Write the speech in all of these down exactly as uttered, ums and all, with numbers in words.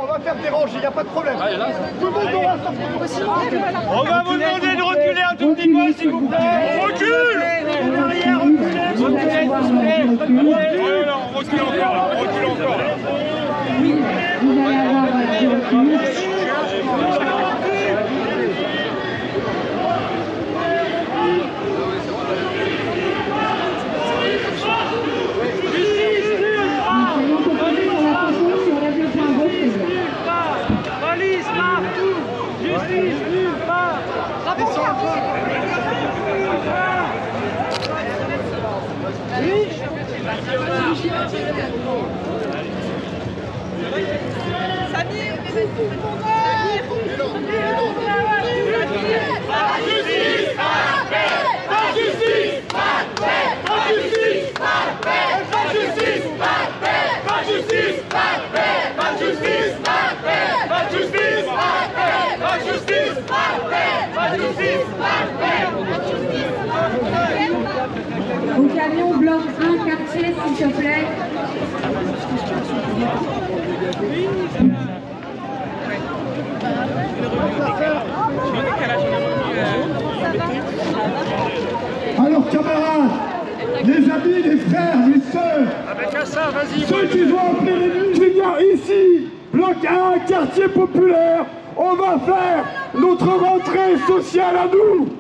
va faire déranger, il n'y a pas de problème. Allez, là. Tout le monde aura sortir. On va vous demander de reculer un tout petit peu, s'il vous plaît. On recule. Derrière, reculez. Reculez, reculez. Oh là, on recule encore, on recule encore. Oui, vous allez avoir du recul. Au camion bloc un quartier, s'il te plaît. Alors camarades, les amis, les frères, les sœurs, ceux qui vont appeler les nuits, je viens ici, bloc un, quartier populaire, on va faire notre rentrée sociale à nous.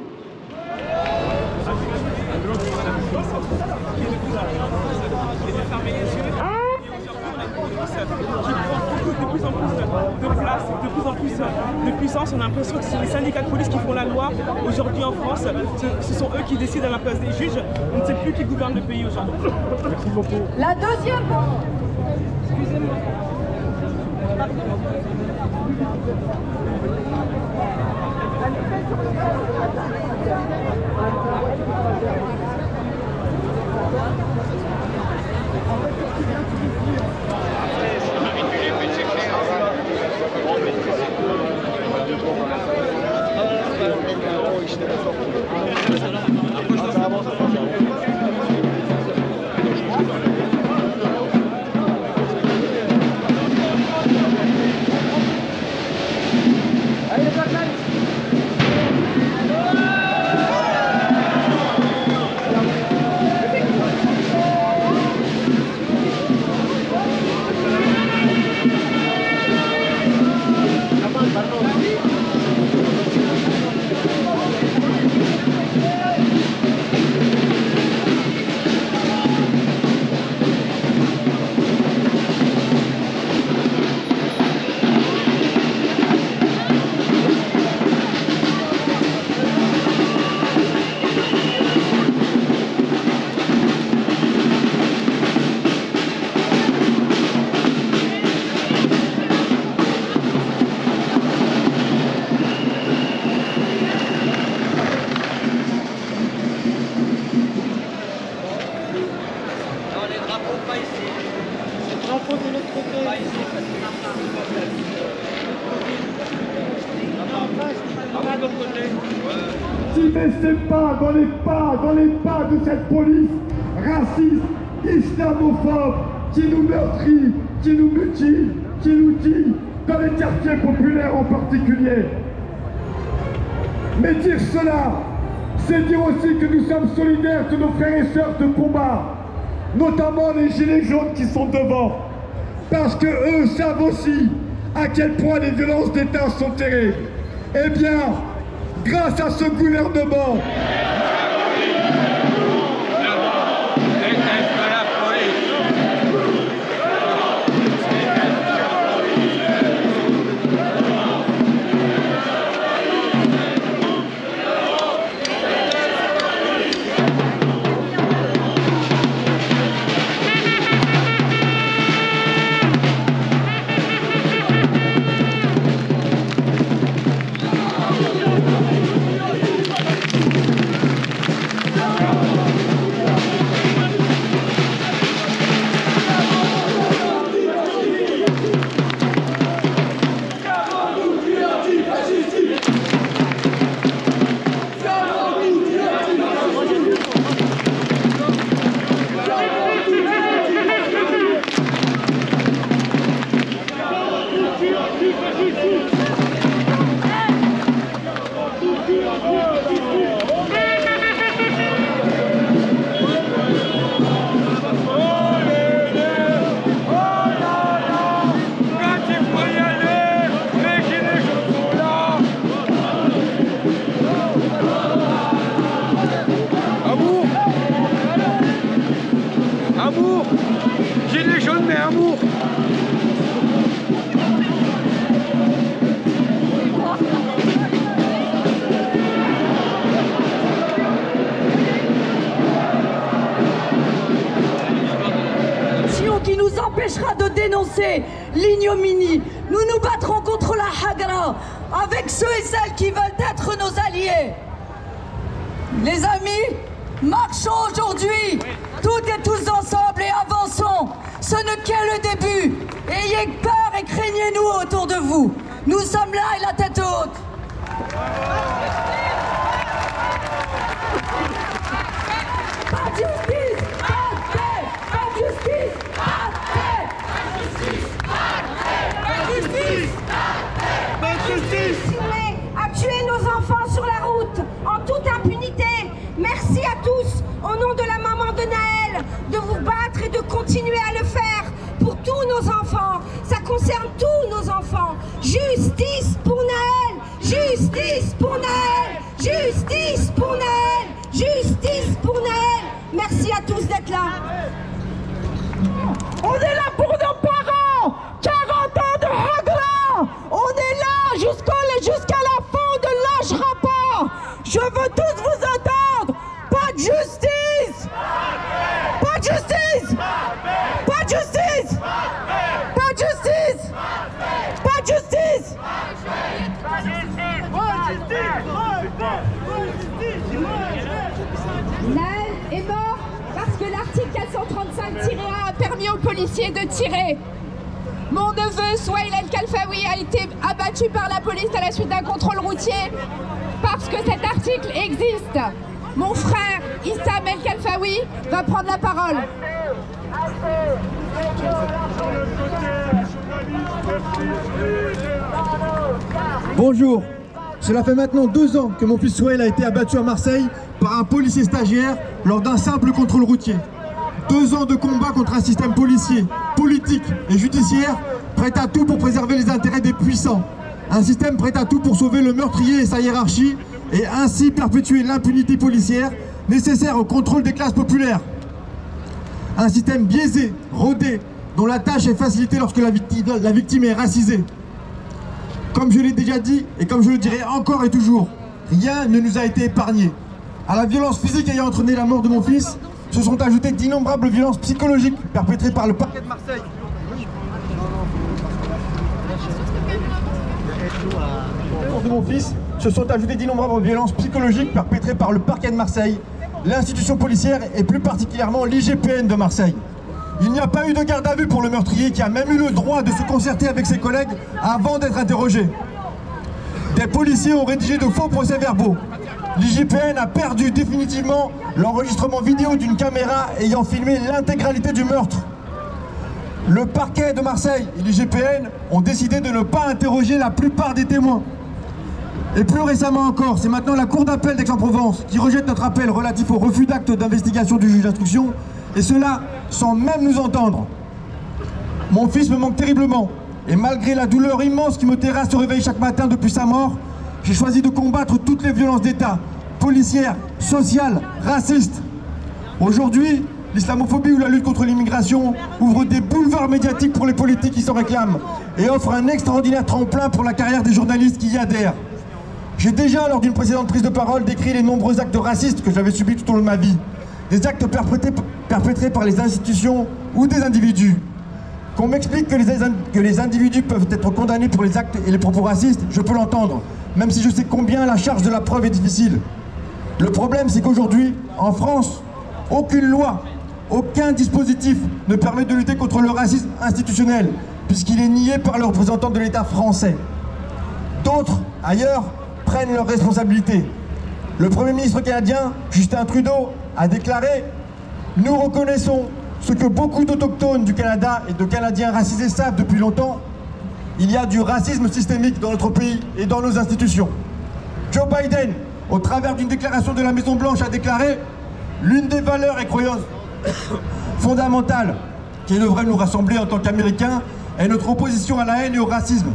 De plus en plus de place, de plus en plus de puissance. On a l'impression que c'est les syndicats de police qui font la loi aujourd'hui en France. Ce, ce sont eux qui décident à la place des juges. On ne sait plus qui gouverne le pays aujourd'hui. Merci beaucoup. La deuxième. Excusez-moi. Si mais c'est pas dans les pas, dans les pas de cette police raciste, islamophobe, qui nous meurtrit, qui nous mutile, qui nous tue, dans les quartiers populaires en particulier. Mais dire cela, c'est dire aussi que nous sommes solidaires de nos frères et sœurs de combat, notamment les gilets jaunes qui sont devant, parce que eux savent aussi à quel point les violences d'État sont terribles. Eh bien, grâce à ce gouvernement, dénoncer l'ignominie. Nous nous battrons contre la Hagra avec ceux et celles qui veulent être nos alliés. Les amis, marchons aujourd'hui, toutes et tous ensemble et avançons. Ce n'est que le début. Ayez peur et craignez-nous autour de vous. Nous sommes là et la tête haute. Pas de justice, pas de paix, pas de justice, pas de paix. Pas de justice, pas de justice. À tuer nos enfants sur la route en toute impunité. Merci à tous, au nom de la maman de Naël, de vous battre et de continuer à le faire pour tous nos enfants. Ça concerne tous nos enfants. Justice pour Naël, justice pour Naël, justice pour Naël, justice pour Naël. Merci à tous d'être là. On est là pour nos parents. quarante ans de Hagra. On est là jusqu'à jusqu'à la fin de l'âge rapport. Je veux tous vous entendre. Pas de justice. Pas de justice. Pas de justice. Pas de justice. Pas de justice. Naël est mort parce que l'article quatre cent trente-cinq tiret un a permis aux policiers de tirer. Mon neveu, Souhail El-Khalfaoui, a été abattu par la police à la suite d'un contrôle routier parce que cet article existe. Mon frère, Issam El-Khalfaoui, va prendre la parole. Bonjour, cela fait maintenant deux ans que mon fils Souhail a été abattu à Marseille par un policier stagiaire lors d'un simple contrôle routier. Deux ans de combat contre un système policier, politique et judiciaire prêt à tout pour préserver les intérêts des puissants. Un système prêt à tout pour sauver le meurtrier et sa hiérarchie et ainsi perpétuer l'impunité policière nécessaire au contrôle des classes populaires. Un système biaisé, rodé, dont la tâche est facilitée lorsque la victime, la victime est racisée. Comme je l'ai déjà dit et comme je le dirai encore et toujours, rien ne nous a été épargné. À la violence physique ayant entraîné la mort de mon fils, se sont ajoutées d'innombrables violences psychologiques perpétrées par le parquet de Marseille. De mon fils, se sont ajoutées d'innombrables violences psychologiques perpétrées par le parquet de Marseille, l'institution policière et plus particulièrement l'I G P N de Marseille. Il n'y a pas eu de garde à vue pour le meurtrier qui a même eu le droit de se concerter avec ses collègues avant d'être interrogé. Des policiers ont rédigé de faux procès-verbaux. L'I G P N a perdu définitivement l'enregistrement vidéo d'une caméra ayant filmé l'intégralité du meurtre. Le parquet de Marseille et l'I G P N ont décidé de ne pas interroger la plupart des témoins. Et plus récemment encore, c'est maintenant la Cour d'appel d'Aix-en-Provence qui rejette notre appel relatif au refus d'acte d'investigation du juge d'instruction, et cela sans même nous entendre. Mon fils me manque terriblement, et malgré la douleur immense qui me terrasse au réveil chaque matin depuis sa mort, j'ai choisi de combattre toutes les violences d'État, policières, sociales, racistes. Aujourd'hui, l'islamophobie ou la lutte contre l'immigration ouvre des boulevards médiatiques pour les politiques qui s'en réclament et offre un extraordinaire tremplin pour la carrière des journalistes qui y adhèrent. J'ai déjà, lors d'une précédente prise de parole, décrit les nombreux actes racistes que j'avais subis tout au long de ma vie. Des actes perpétrés, perpétrés par les institutions ou des individus. Qu'on m'explique que les, que les individus peuvent être condamnés pour les actes et les propos racistes, je peux l'entendre, même si je sais combien la charge de la preuve est difficile. Le problème, c'est qu'aujourd'hui, en France, aucune loi, aucun dispositif ne permet de lutter contre le racisme institutionnel, puisqu'il est nié par les représentants de l'État français. D'autres, ailleurs, prennent leurs responsabilités. Le Premier ministre canadien, Justin Trudeau, a déclaré « Nous reconnaissons ce que beaucoup d'autochtones du Canada et de Canadiens racisés savent depuis longtemps. Il y a du racisme systémique dans notre pays et dans nos institutions. » Joe Biden, au travers d'une déclaration de la Maison-Blanche, a déclaré « L'une des valeurs et croyances fondamentales qui devrait nous rassembler en tant qu'Américains est notre opposition à la haine et au racisme.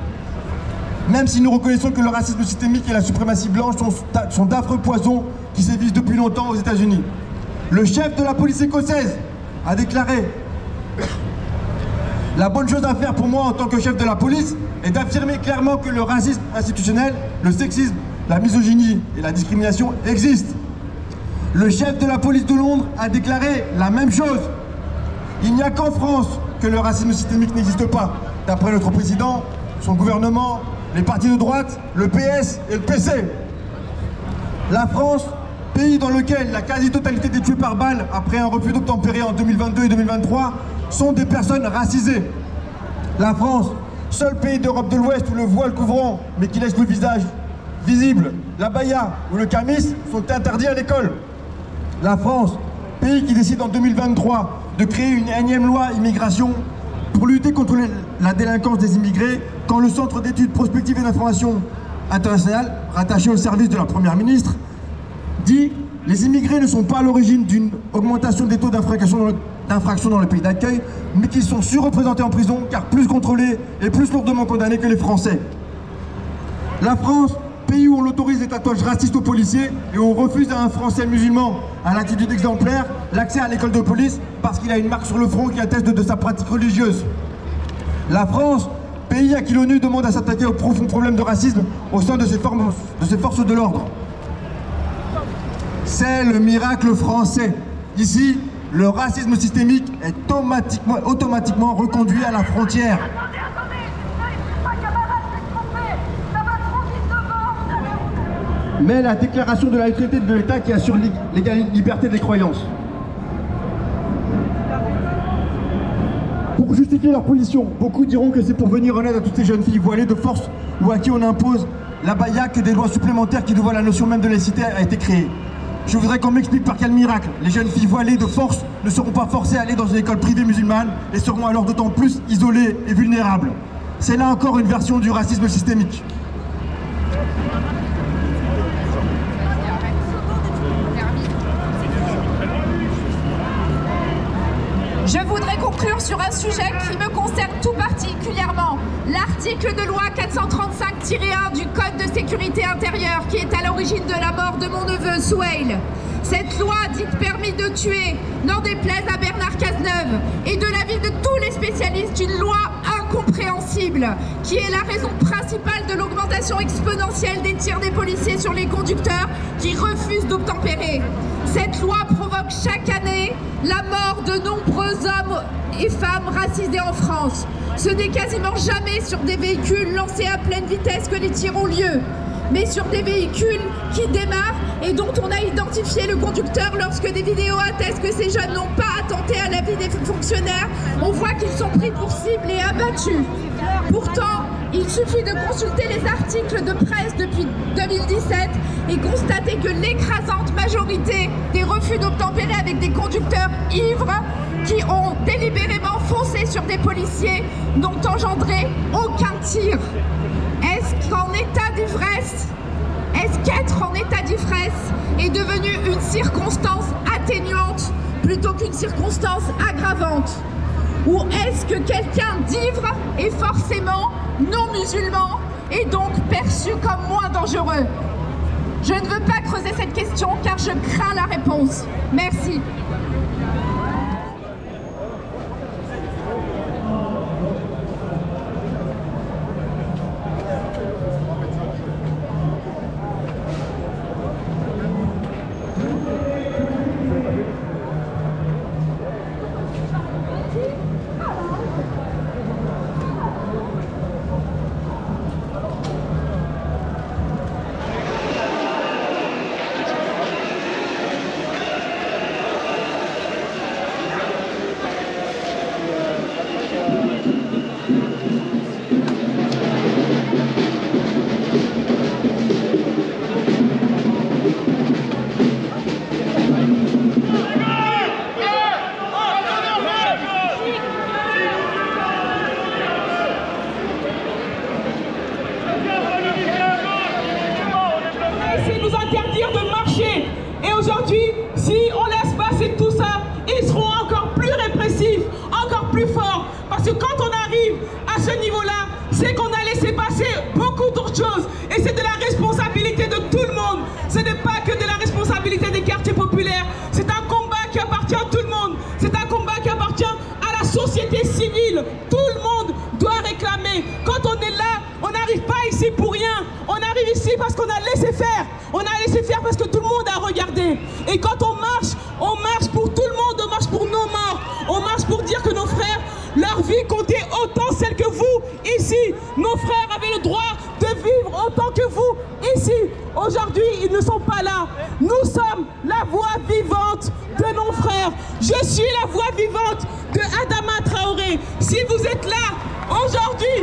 Même si nous reconnaissons que le racisme systémique et la suprématie blanche sont, sont d'affreux poisons qui sévissent depuis longtemps aux États-Unis. » Le chef de la police écossaise a déclaré « La bonne chose à faire pour moi en tant que chef de la police est d'affirmer clairement que le racisme institutionnel, le sexisme, la misogynie et la discrimination existent. » Le chef de la police de Londres a déclaré la même chose. Il n'y a qu'en France que le racisme systémique n'existe pas. D'après notre président, son gouvernement, les partis de droite, le P S et le P C. La France, pays dans lequel la quasi-totalité des tués par balle après un refus d'obtempérer en deux mille vingt-deux et deux mille vingt-trois sont des personnes racisées. La France, seul pays d'Europe de l'Ouest où le voile couvrant, mais qui laisse le visage visible, la baya ou le camis sont interdits à l'école. La France, pays qui décide en deux mille vingt-trois de créer une énième loi immigration pour lutter contre la délinquance des immigrés, quand le Centre d'études prospectives et d'information internationale, rattaché au service de la Première ministre, dit « Les immigrés ne sont pas à l'origine d'une augmentation des taux d'infraction dans, le, dans le pays d'accueil, mais qu'ils sont surreprésentés en prison car plus contrôlés et plus lourdement condamnés que les Français. » La France, pays où on autorise les tatouages racistes aux policiers et où on refuse à un Français musulman à l'attitude exemplaire l'accès à l'école de police parce qu'il a une marque sur le front qui atteste de, de sa pratique religieuse. La France, pays à qui l'ONU demande à s'attaquer au profond problème de racisme au sein de ses, formes, de ses forces de l'ordre. C'est le miracle français. Ici, le racisme systémique est automatiquement, automatiquement reconduit à la frontière. Mais la déclaration de la neutralité de l'État qui assure l'égale liberté des croyances. Pour justifier leur position, beaucoup diront que c'est pour venir en aide à toutes ces jeunes filles voilées de force ou à qui on impose la baya que des lois supplémentaires qui dévoient la notion même de laïcité a été créée. Je voudrais qu'on m'explique par quel miracle les jeunes filles voilées de force ne seront pas forcées à aller dans une école privée musulmane et seront alors d'autant plus isolées et vulnérables. C'est là encore une version du racisme systémique. Je voudrais conclure sur un sujet qui me concerne tout particulièrement, l'article de loi quatre cent trente-cinq tiret un du Code de sécurité intérieure qui est à l'origine de la mort de mon neveu Souheil. Cette loi dite permis de tuer n'en déplaise à Bernard Cazeneuve et de l'avis de tous les spécialistes une loi incompréhensible qui est la raison principale de l'augmentation exponentielle des tirs des policiers sur les conducteurs qui refusent d'obtempérer. Cette loi provoque chaque année la mort de nombreux hommes et femmes racisés en France. Ce n'est quasiment jamais sur des véhicules lancés à pleine vitesse que les tirs ont lieu, mais sur des véhicules qui démarrent et dont on a identifié le conducteur lorsque des vidéos attestent que ces jeunes n'ont pas attenté à la vie des fonctionnaires. On voit qu'ils sont pris pour cible et abattus. Pourtant, il suffit de consulter les articles de presse depuis deux mille dix-sept et constater que l'écrasante majorité des refus d'obtempérer avec des conducteurs ivres qui ont délibérément foncé sur des policiers n'ont engendré aucun tir. Est-ce qu'en état d'ivresse, est-ce qu'être en état d'ivresse est devenu une circonstance atténuante plutôt qu'une circonstance aggravante? Ou est-ce que quelqu'un d'ivre est forcément non musulman et donc perçu comme moins dangereux? Je ne veux pas creuser cette question car je crains la réponse. Merci. Et quand on marche, on marche pour tout le monde, on marche pour nos morts, on marche pour dire que nos frères leur vie comptait autant celle que vous, ici. Nos frères avaient le droit de vivre autant que vous, ici. Aujourd'hui, ils ne sont pas là. Nous sommes la voix vivante de nos frères. Je suis la voix vivante de Adama Traoré. Si vous êtes là aujourd'hui,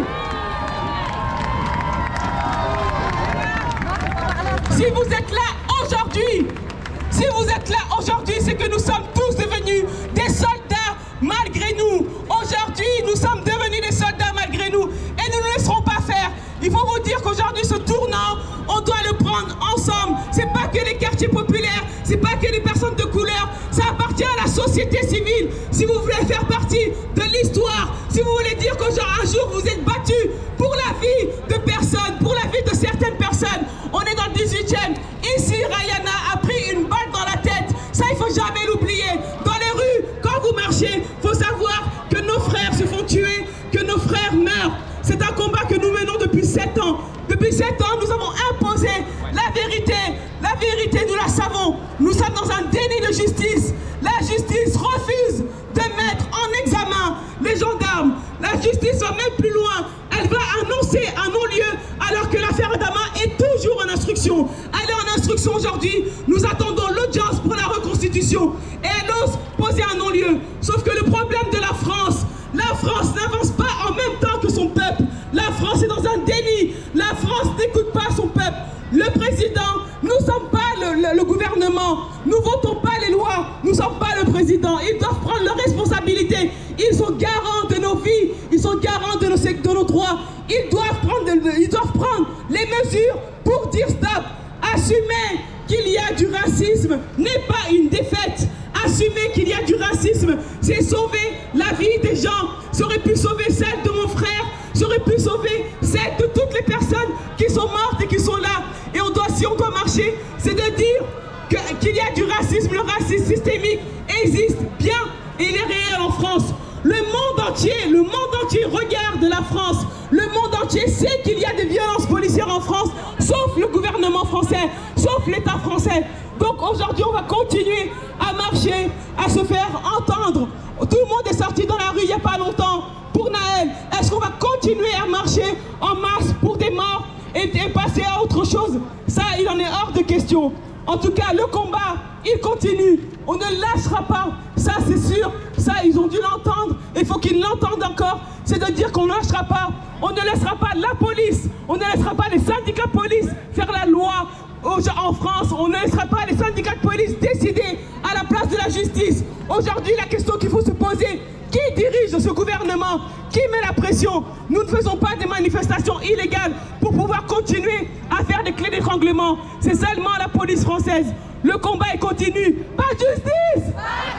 si vous êtes là aujourd'hui, si vous êtes là aujourd'hui, c'est que nous sommes tous devenus des soldats malgré nous. Aujourd'hui, nous sommes devenus des soldats malgré nous et nous ne laisserons pas faire. Il faut vous dire qu'aujourd'hui, ce tournant, on doit le prendre ensemble. C'est pas que les quartiers populaires, c'est pas que les personnes de couleur, ça appartient à la société civile. Si vous voulez faire partie de l'histoire, si vous voulez dire qu'un jour vous êtes battus pour la vie de personnes, pour la vie de certaines personnes, on est dans le dix-huitième. Ici, Rayana a pris une balle dans la tête. Ça, il ne faut jamais l'oublier. Dans les rues, quand vous marchez, il faut savoir que nos frères se font tuer, que nos frères meurent. C'est un combat que nous menons depuis sept ans. Depuis sept ans, nous avons imposé la vérité. La vérité, nous la savons. Nous sommes dans un déni de justice. La justice refuse de mettre en examen les gendarmes. La justice va même plus loin. Elle va annoncer un non-lieu alors que l'affaire Adama est toujours en instruction. Elle est en instruction aujourd'hui. Nous attendons l'audience pour la reconstitution. Et elle ose poser un non-lieu. Sauf que le problème de la France, la France n'avance pas en même temps que son peuple. La France est dans un déni. La France n'écoute pas son peuple. Le président, nous ne sommes pas le, le, le gouvernement. Nous ne votons pas les lois. Nous ne sommes pas le président. Ils doivent prendre leurs responsabilités. Ils sont garants de nos vies. Ils sont garants de nos, de nos droits. Ils doivent, prendre, ils doivent prendre les mesures pour dire stop. Assumer qu'il y a du racisme n'est pas une défaite. Assumer qu'il y a du racisme, c'est sauver la vie des gens. Ça aurait pu sauver celle de mon frère, ça aurait pu sauver celle de toutes les personnes qui sont mortes et qui sont là. Et on doit, si on doit marcher, c'est de dire que, qu'il y a du racisme. Le racisme systémique existe bien et il est réel en France. Le monde entier, le monde entier regarde la France. Le monde entier sait qu'il y a des violences policières en France, sauf le gouvernement français, sauf l'État français. Donc aujourd'hui, on va continuer à marcher, à se faire entendre. Tout le monde est sorti dans la rue il n'y a pas longtemps pour Naël. Est-ce qu'on va continuer à marcher en masse pour des morts et, et passer à autre chose? Ça, il en est hors de question. En tout cas, le combat, il continue. On ne lâchera pas. Ça, c'est sûr. Ça, ils ont dû l'entendre. Il faut qu'ils l'entendent encore. C'est de dire qu'on ne lâchera pas. On ne laissera pas la police. On ne laissera pas les syndicats de police faire la loi. En France, on ne laissera pas les syndicats de police décider à la place de la justice. Aujourd'hui, la question qu'il faut se poser, qui dirige ce gouvernement? Qui met la pression? Nous ne faisons pas des manifestations illégales pour pouvoir continuer à faire des clés d'étranglement. C'est seulement la police française. Le combat est continu. Pas de justice!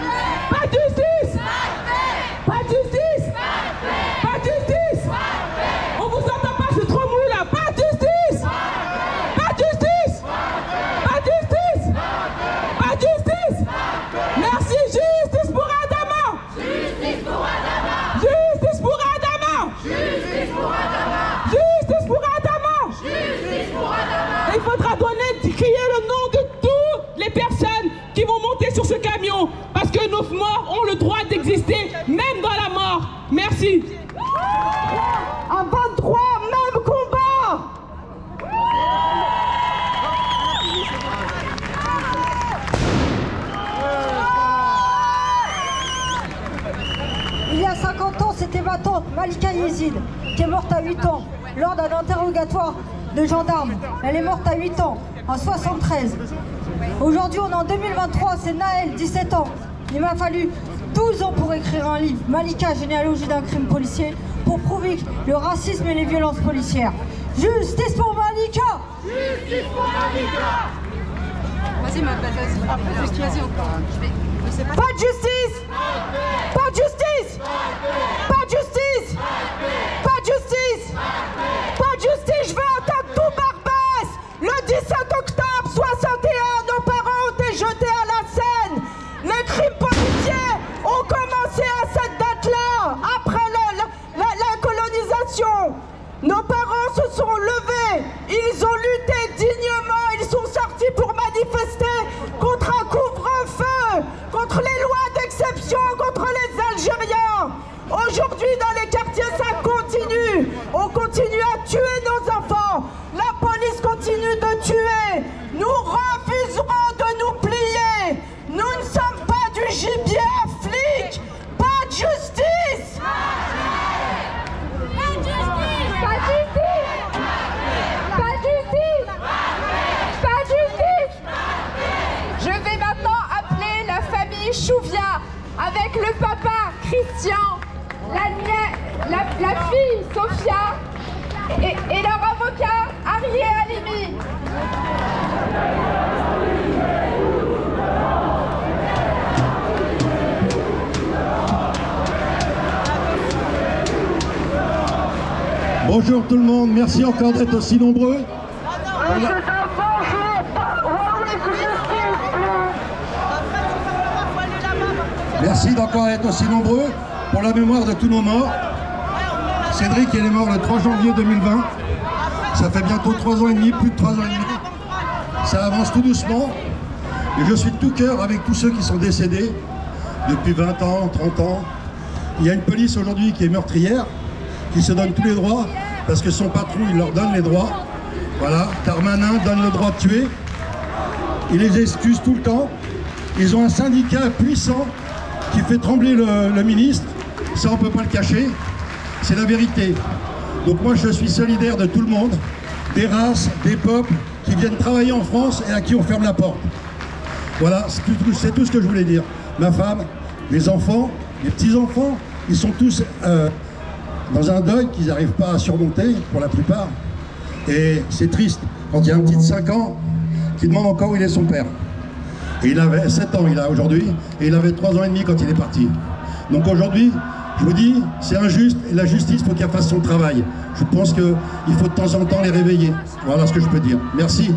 Pas de justice! Pas de justice! Pas de justice! On vous entend pas, c'est trop mou là. Pas de justice! Pas de justice! Pas de justice! Pas de justice! Merci, justice pour Adama! Justice pour Adama! Justice pour Adama! Justice pour Adama! Justice pour Adama! Justice pour Adama! Il faudra donner, crier le nom de toutes les personnes qui vont monter sur ce camion, parce que nos morts ont le droit d'exister, même dans la mort. Merci. À vingt-trois, même combat. Il y a cinquante ans, c'était ma tante Malika Yezid qui est morte à huit ans lors d'un interrogatoire de gendarmes. Elle est morte à huit ans, en soixante-treize. Aujourd'hui, on est en deux mille vingt-trois, c'est Naël, dix-sept ans. Il m'a fallu douze ans pour écrire un livre, Malika, généalogie d'un crime policier, pour prouver le racisme et les violences policières. Justice pour Malika! Justice pour Malika! Vas-y, ma belle, vas-y. Vas-y encore. Je vais... Je sais pas. Pas de justice! Pas de justice! Pas de justice! Pas de justice! Pas de justice! Je veux entendre tout Barbès! Le dix-sept octobre soixante et un, nos parents ont été jetés à la Seine! Les crimes policiers ont commencé à cette date-là, après la, la, la, la colonisation. Nos parents se sont levés, ils ont lutté dignement, ils sont sortis pour manifester contre un couvre-feu, contre les lois d'exception, contre les Algériens. Aujourd'hui, avec le papa Christian, la, nia- la, la fille Sophia et, et leur avocat Arié Halimi. Bonjour tout le monde, merci encore d'être aussi nombreux. Merci d'encore être aussi nombreux pour la mémoire de tous nos morts. Cédric, il est mort le trois janvier deux mille vingt. Ça fait bientôt trois ans et demi, plus de trois ans et demi. Ça avance tout doucement. Et je suis de tout cœur avec tous ceux qui sont décédés depuis vingt ans, trente ans. Il y a une police aujourd'hui qui est meurtrière, qui se donne tous les droits, parce que son patron, il leur donne les droits. Voilà, Darmanin donne le droit de tuer. Il les excuse tout le temps. Ils ont un syndicat puissant qui fait trembler le, le ministre. Ça, on ne peut pas le cacher. C'est la vérité. Donc moi, je suis solidaire de tout le monde, des races, des peuples qui viennent travailler en France et à qui on ferme la porte. Voilà, c'est tout, c'est tout ce que je voulais dire. Ma femme, mes enfants, mes petits-enfants, ils sont tous euh, dans un deuil qu'ils n'arrivent pas à surmonter, pour la plupart. Et c'est triste, quand il y a un petit de cinq ans qui demande encore où il est son père. Et il avait sept ans, il a aujourd'hui, et il avait trois ans et demi quand il est parti. Donc aujourd'hui, je vous dis, c'est injuste, et la justice, il faut qu'elle fasse son travail. Je pense qu'il faut de temps en temps les réveiller. Voilà ce que je peux dire. Merci.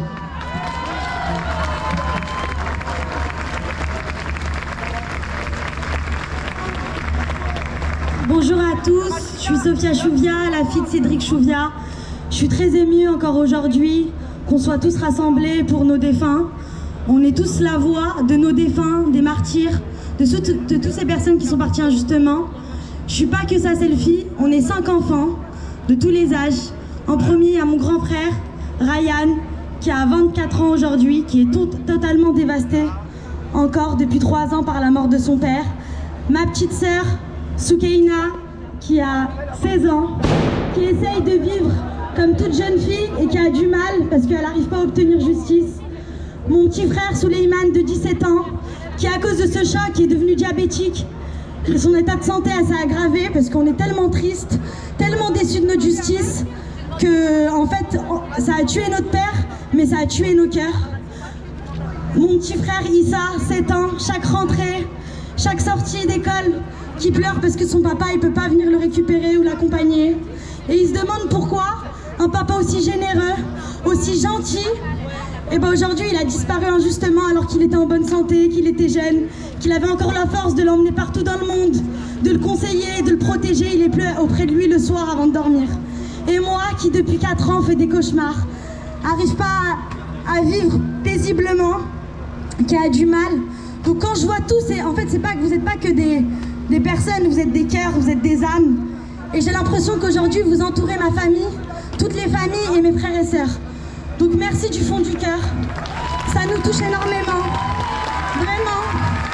Bonjour à tous, je suis Sophia Chouvia, la fille de Cédric Chouvia. Je suis très émue encore aujourd'hui qu'on soit tous rassemblés pour nos défunts. On est tous la voix de nos défunts, des martyrs, de, ceux, de toutes ces personnes qui sont parties injustement. Je suis pas que sa selfie, on est cinq enfants de tous les âges. En premier, à mon grand frère, Ryan, qui a vingt-quatre ans aujourd'hui, qui est tout, totalement dévasté encore depuis trois ans par la mort de son père. Ma petite sœur, Soukaina, qui a seize ans, qui essaye de vivre comme toute jeune fille et qui a du mal parce qu'elle n'arrive pas à obtenir justice. Mon petit frère Souleyman de dix-sept ans, qui à cause de ce choc est devenu diabétique. Son état de santé s'est aggravé parce qu'on est tellement triste, tellement déçus de notre justice que en fait ça a tué notre père, mais ça a tué nos cœurs. Mon petit frère Issa, sept ans, chaque rentrée, chaque sortie d'école, qui pleure parce que son papa il peut pas venir le récupérer ou l'accompagner. Et il se demande pourquoi un papa aussi généreux, aussi gentil, et ben aujourd'hui il a disparu injustement alors qu'il était en bonne santé, qu'il était jeune, qu'il avait encore la force de l'emmener partout dans le monde, de le conseiller, de le protéger. Il est plus auprès de lui le soir avant de dormir. Et moi qui depuis quatre ans fais des cauchemars, arrive pas à, à vivre paisiblement, qui a du mal. Donc quand je vois tous, et en fait c'est pas que vous n'êtes pas que des, des personnes, vous êtes des cœurs, vous êtes des âmes. Et j'ai l'impression qu'aujourd'hui vous entourez ma famille, toutes les familles et mes frères et sœurs. Donc merci du fond du cœur. Ça nous touche énormément. Vraiment.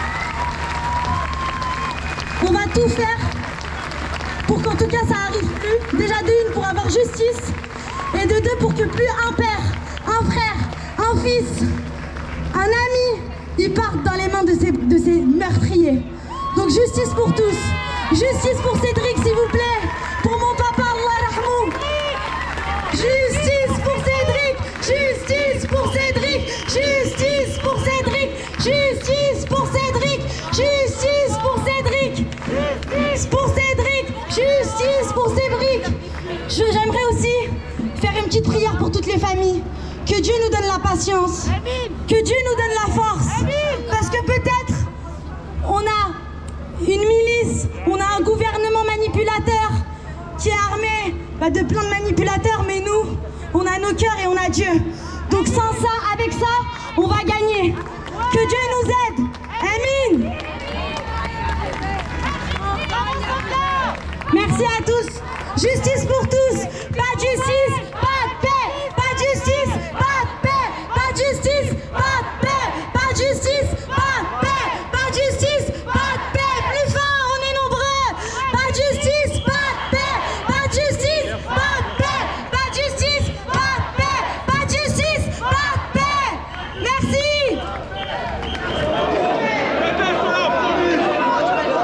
On va tout faire pour qu'en tout cas ça arrive plus. Déjà de une pour avoir justice et de deux pour que plus un père, un frère, un fils, un ami, ils partent dans les mains de ces, de ces meurtriers. Donc justice pour tous. Justice pour Cédric s'il vous plaît. Pour mon papa, Allah rahmou. Justice pour Cédric. Justice pour Cédric. Justice pour Cédric. Justice pour Cédric. Justice pour Cédric. Justice pour Cédric. Justice pour Cédric. J'aimerais aussi faire une petite prière pour toutes les familles. Que Dieu nous donne la patience. Que Dieu nous donne la force. Parce que peut-être on a une milice, on a un gouvernement manipulateur qui est armé bah, de plein de manipulateurs, mais nous, on a nos cœurs et on a Dieu. Donc sans ça, avec ça, on va gagner. Que Dieu nous aide. Amin. Merci à tous. Justice pour tous. Pas de justice, pas de paix. Pas de justice, pas de paix. Pas de justice, pas de paix. Pas de justice, pas de paix. Pas de justice, pas de paix. Plus fort, on est nombreux. Pas de justice, pas de paix. Pas de justice, pas de paix. Pas de justice, pas de paix. Pas de justice, pas de paix. Merci.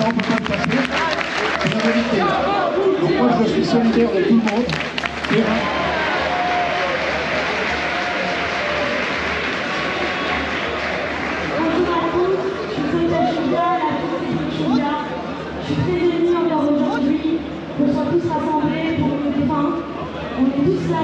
on ne peut pas le passer. C'est la vérité. Donc moi, je suis solidaire de tout le monde. Et, je suis très émue encore aujourd'hui qu'on soit tous rassemblés pour nos défunts. On est tous là.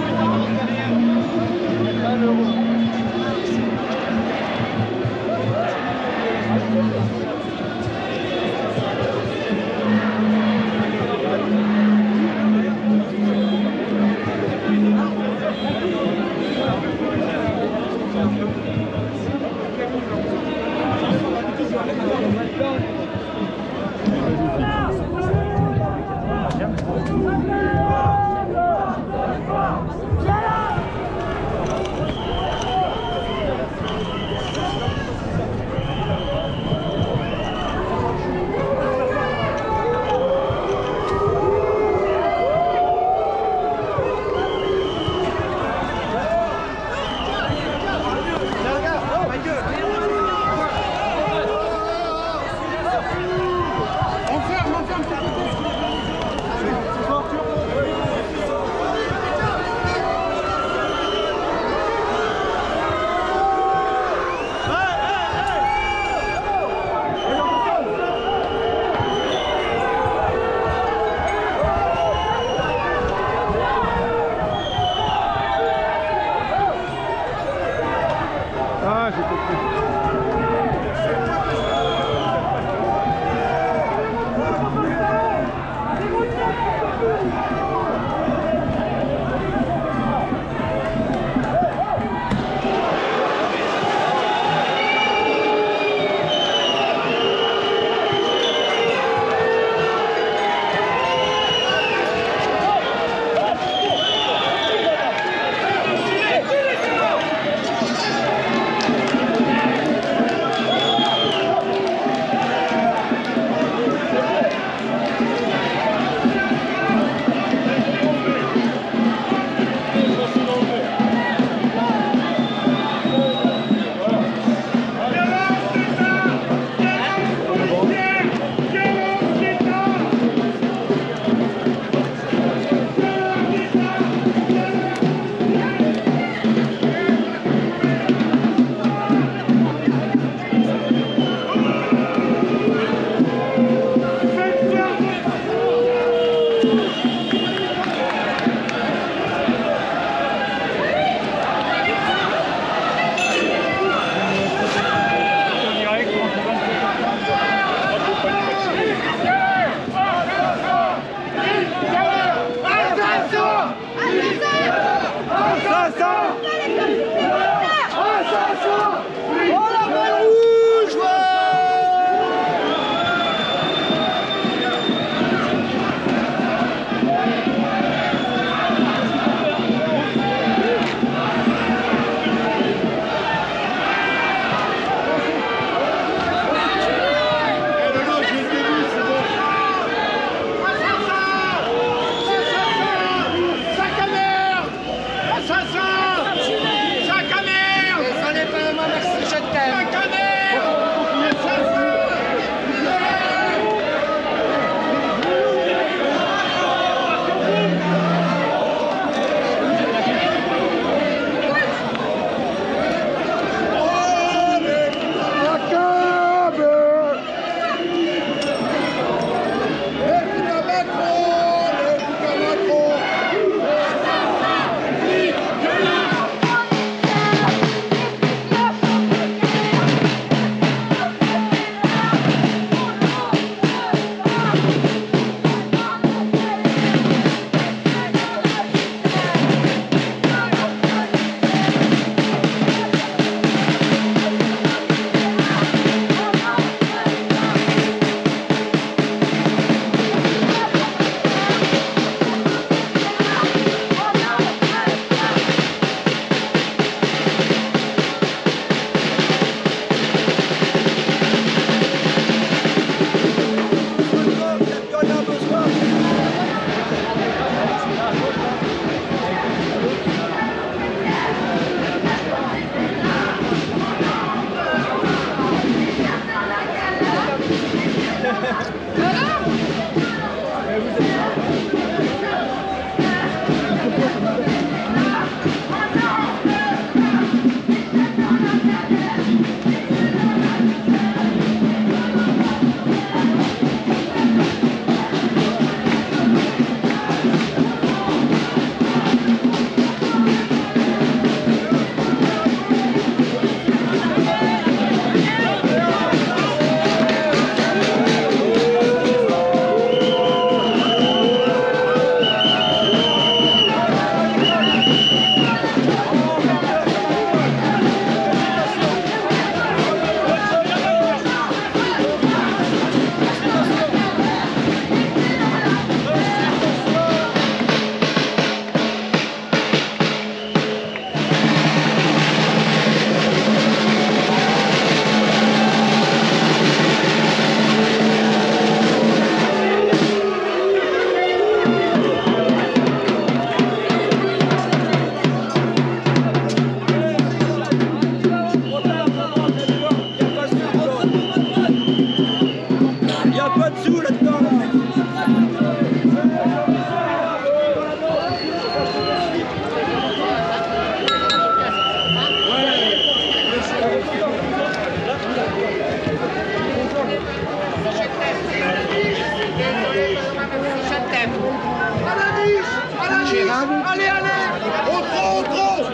Allez, allez. Au trop, au trop.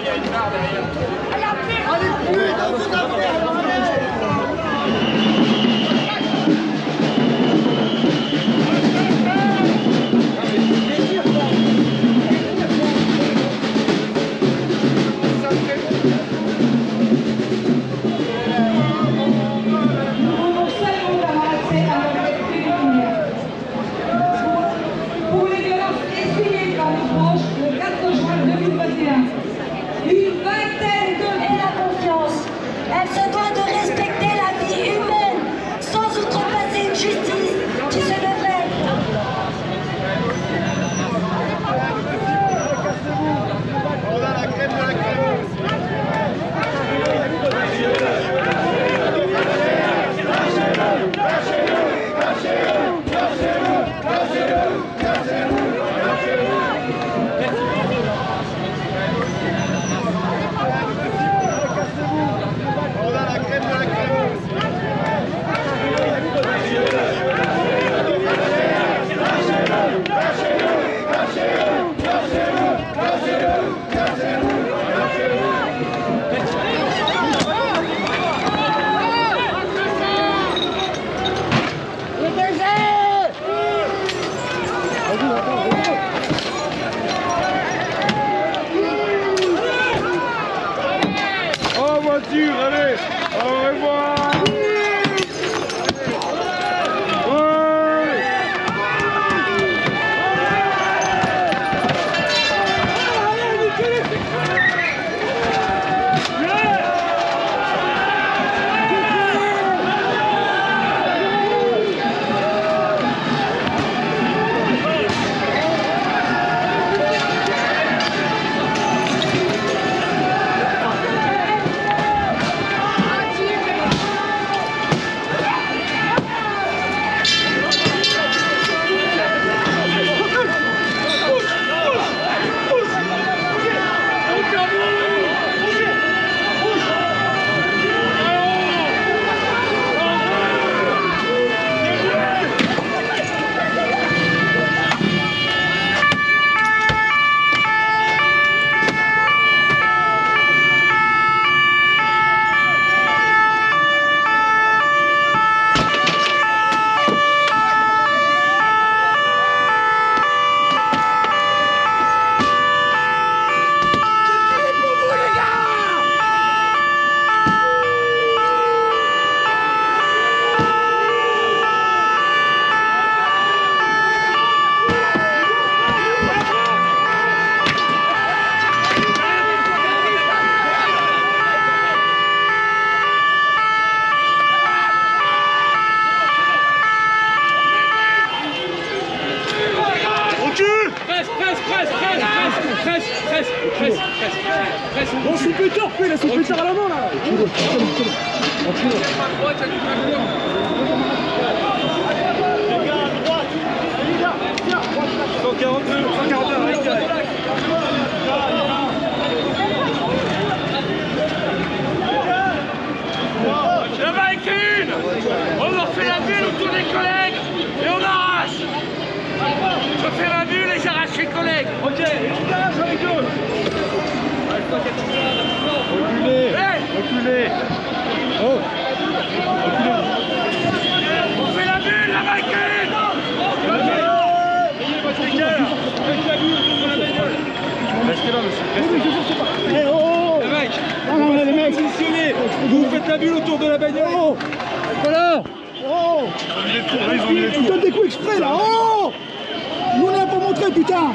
Allez, plus dans vos affaires. Allez, au revoir. Bon, son pétard, il a son pétard à la main là. cent quarante-deux, cent quarante-deux, récupéré. Là-bas avec une. On leur fait la bulle autour des collègues et on arrache. Je fais ma bulle et j'arrache les collègues. Ok, équipage avec eux. Reculez, hey, reculez. Oh, reculez. On fait la bulle là-bas avec une. Restez là, monsieur. Eh oh, les mecs, non, non, les mecs, positionnez. Vous faites la bulle autour de la bagnole. Oh, voilà. Oh, ils donnent des coups exprès là. Oh, nous on est là pour montrer, putain.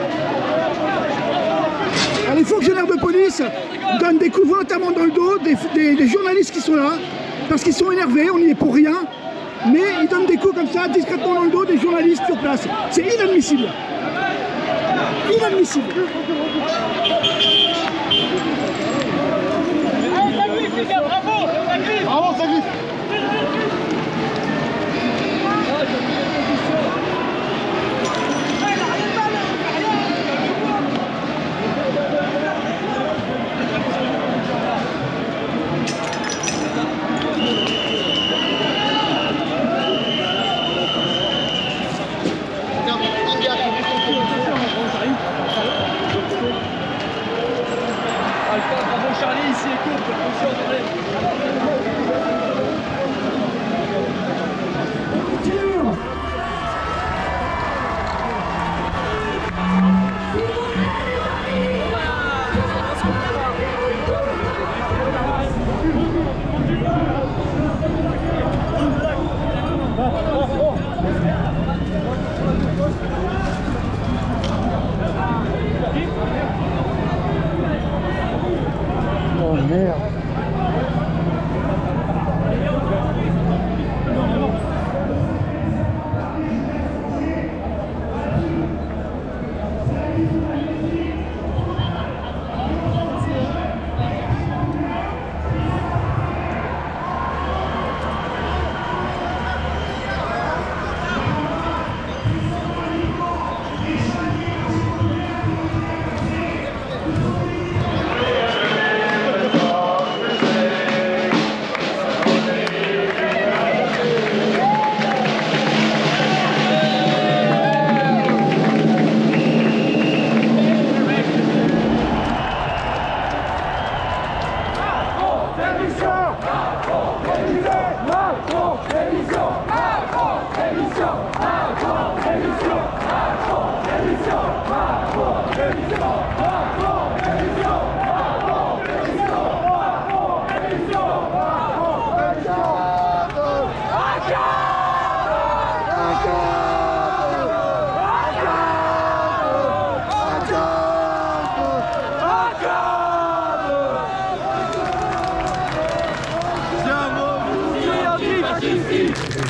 Alors, les fonctionnaires de police donnent des coups volontairement dans le dos des, des, des journalistes qui sont là parce qu'ils sont énervés, on n'y est pour rien. Mais ils donnent des coups comme ça, discrètement dans le dos des journalistes sur place. C'est inadmissible. Inadmissible. Bravo, bravo, ça glisse.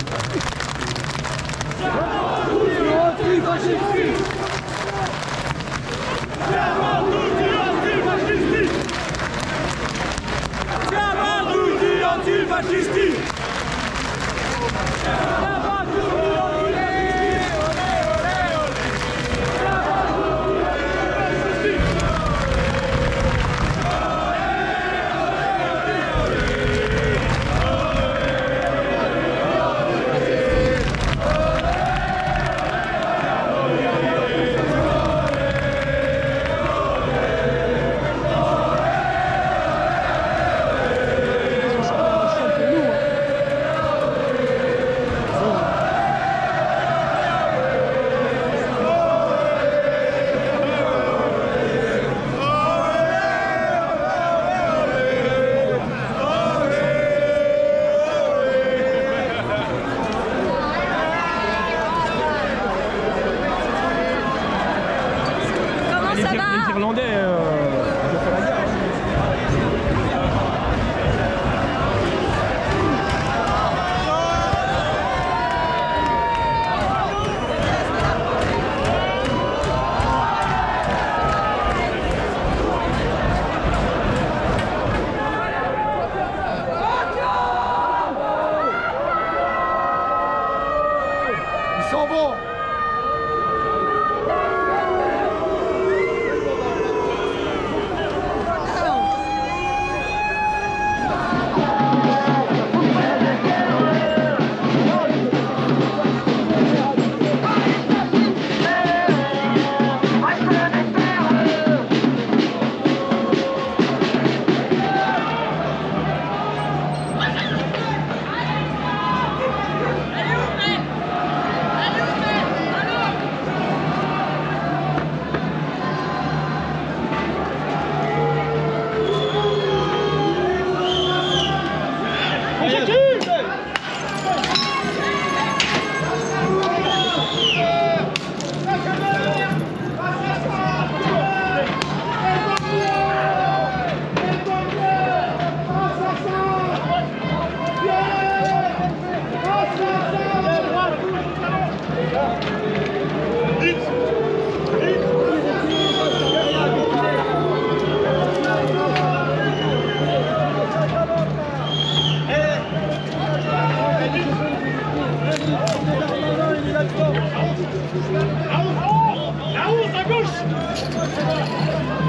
La hausse à gauche.